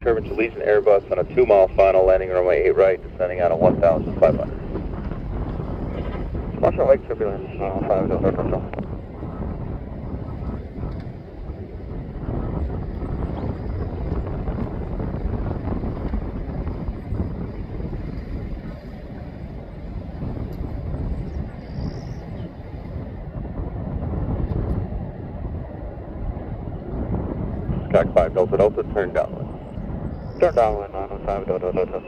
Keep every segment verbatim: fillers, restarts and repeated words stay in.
Turbines Allegiant Airbus on a two mile final, landing runway eight right, descending out of one thousand five hundred. Watch out, Lake turbulence, uh, five, go, go, go, go. Sky five Delta Delta, turn downwind. Turn downwind, nine oh five, Delta Delta.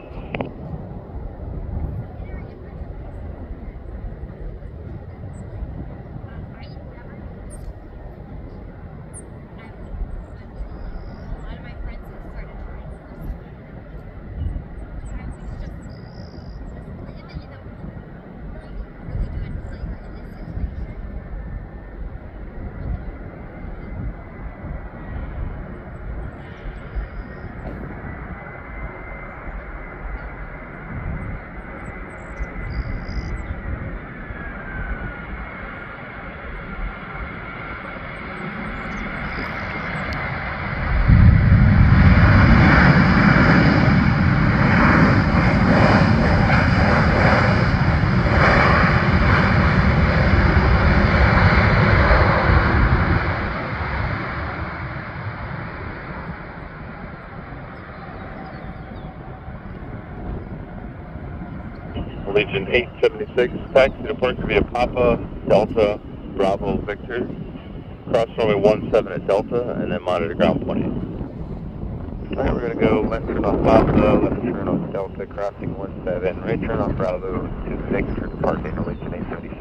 Allegiant eight seventy-six, taxi to Park via Papa, Delta, Bravo, Victor. Cross runway one seven at Delta, and then monitor ground twenty. Alright, we're going to go left turn off Papa, left turn off Delta, crossing one seven, right turn off Bravo, two six for departing Allegiant eight seventy-six.